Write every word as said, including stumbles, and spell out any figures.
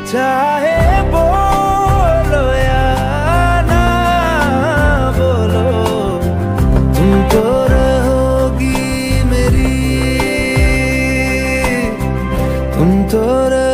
चाहे बोलो या ना बोलो, तुम तो रहोगी मेरी, तुम तो रहोगी